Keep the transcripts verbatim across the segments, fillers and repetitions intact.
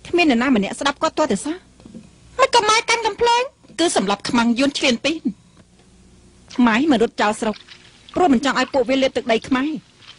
គ្មានអ្នកណាម្នាក់ស្ដាប់គាត់ទាល់តែសោះមិនក៏ម៉ែកាន់កំ ភ្លើងគឺសម្រាប់ខ្មាំងយួនឆ្លៀនពីនម៉ែមករត់ចោលស្រុកព្រោះមិនចង់ឲ្យពួកវាលេបទឹកដីខ្មែរ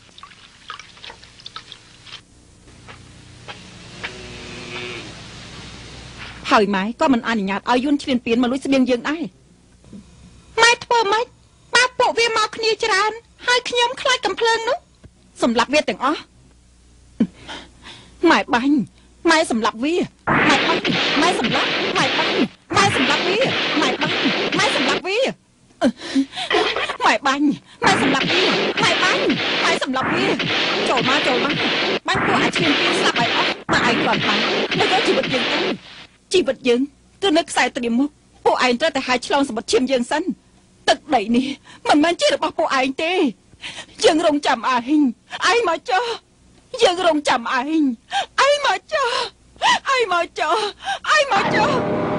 ហើយម៉ែក៏មិនអនុញ្ញាតឲ្យយួនឆ្លៀនពីនមកលួចស្បៀងយើងដែរម៉ែធ្វើម៉េចបើពួកវាមកគ្នាច្រើនហើយខ្ញុំខ្លាចកំភ្លើងនោះសម្រាប់វាទាំងអស់ម៉ែបាញ់ម៉ែសម្រាប់វាម៉ែបាញ់ម៉ែសម្រាប់ម៉ែបាញ់ម៉ែសម្រាប់វាម៉ែបាញ់ម៉ែសម្រាប់វាម៉ែបាញ់ម៉ែសម្រាប់វាម៉ែបាញ់ម៉ែសម្រាប់វាចូលមកចូលមកបាញ់ពួកអាឈាមពីស្លាប់ឲ្យអស់មកឯងគ្រាន់បាញ់នៅយកជីវិតយើងទៅជីវិតយើងគឺនៅខ្សែត្រៀមមុខពួកឯងត្រូវតែហាយឆ្លងសម្បត្តិឈាមយើងសិនទឹកដីនេះមិនមែនជារបស់ពួកឯងទេយើងរងចាំឯងឯងមកចុះយើងរងចាំឯងឯងមកចុះឯងមកចុះឯងមកចុះ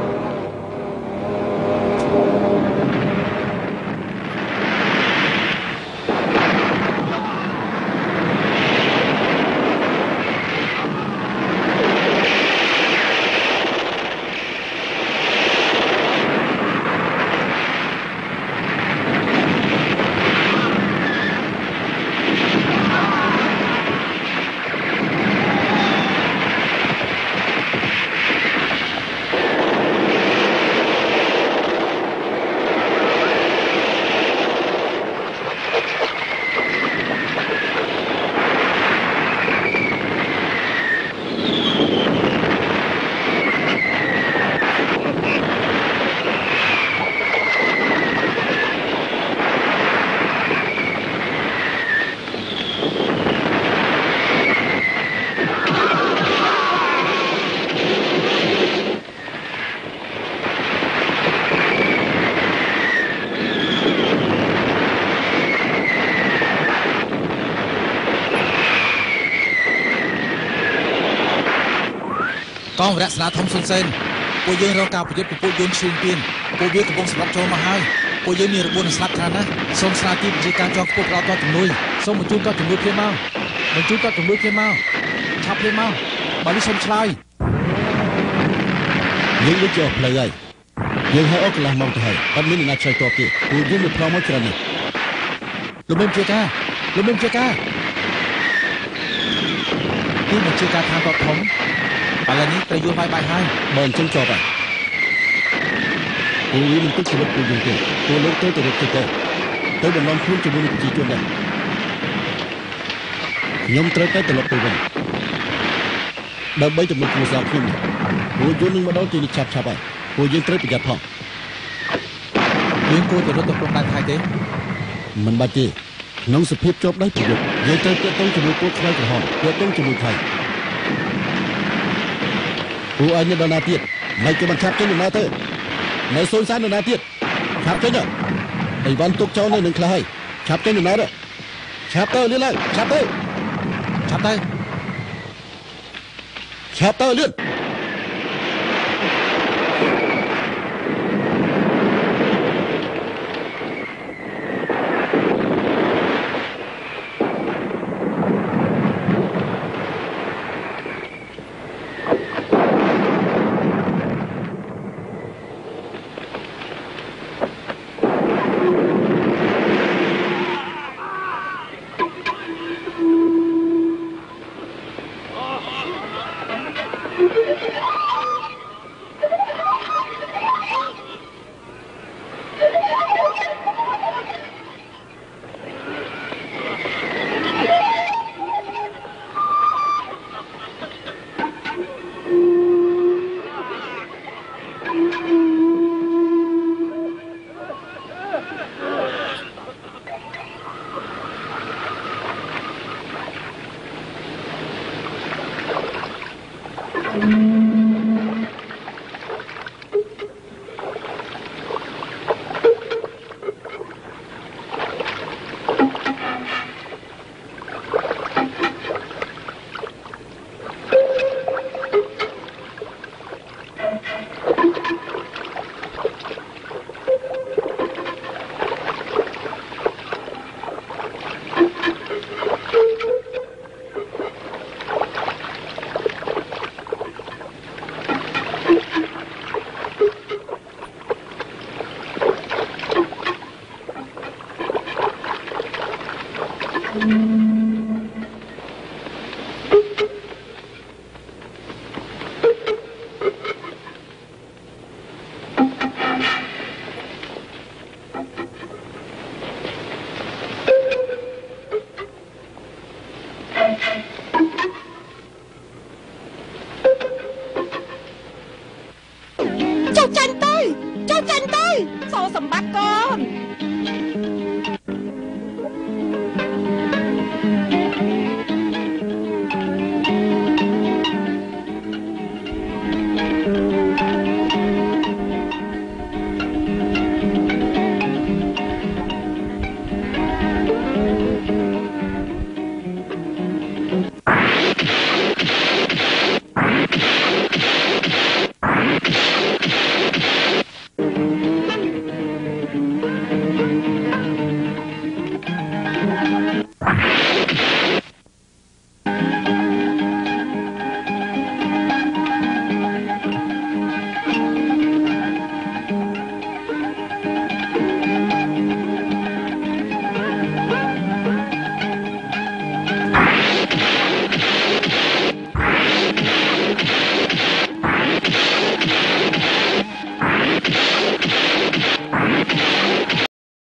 កងវរៈស្នាធំសុនសេនពួកយើងរកការប្រយុទ្ធពីពួកយួនឈ្លានពានពួកវាកំពុងសម្រាប់ចូលមកហើយពួកយើងមានរបួសនិងស្លាប់ច្រើនណាស់សូមស្នើទីបញ្ជាការជាន់ខ្ពស់ផ្ដល់តជំនួយសូមបញ្ជូនកត់ជំនួយភ្លាមមកបញ្ជូនកត់ជំនួយភ្លាមមកឆាប់ភ្លាមមកបើនេះសូមឆ្លើយយើងដូចជាអស់ផ្លូវហើយយើងហើយអស់កន្លះម៉ោងទៅហើយអត់មានអ្នកណាឆ្លើយតបទេពួកយើងមិនផ្លោមកច្រើននេះលោកមេបញ្ជាការលោកមេបញ្ជាការទីបញ្ជាការឋានតបធំឥឡូវនេះត្រូវយល់បាយបាយហើយបើអញ្ចឹងចប់ហើយពួកវាមិនទុកជីវិតពួកយើងទេពួកលោកទៅទៅរត់ទៅទៅទៅបំណងខ្លួនជាមួយនឹងប្រជាជនដែរខ្ញុំត្រូវតែត្រឡប់ទៅវិញដើម្បីទៅមើលគ្រួសារខ្ញុំពួកយន្តនឹងមកដល់ទីនេះឆាប់ឆាប់ហើយពួកយើងត្រូវប្រយ័ត្នផងយើងគួរទៅរត់ទៅព្រំដែនថៃទេមិនបាច់ទេក្នុងសភាពជាប់ដៃប្រយុទ្ធយើងត្រូវទាក់ទងជាមួយពួកខ្មៅក្រហមទាក់ទងជាមួយថៃពួកអញនៅដល់ណាទៀតមិនគេមិនឆាប់ចេញដំណើរទៅនៅសូនសានដំណើរទៀតឆាប់ចេញអីវ៉ាន់ទុកចោលនៅនឹងខ្លះហើយឆាប់ចេញដំណើរឆាប់ទៅលឿនឡើងឆាប់ទៅឆាប់ទៅឆាប់ទៅលឿនសម្បត្តិកូន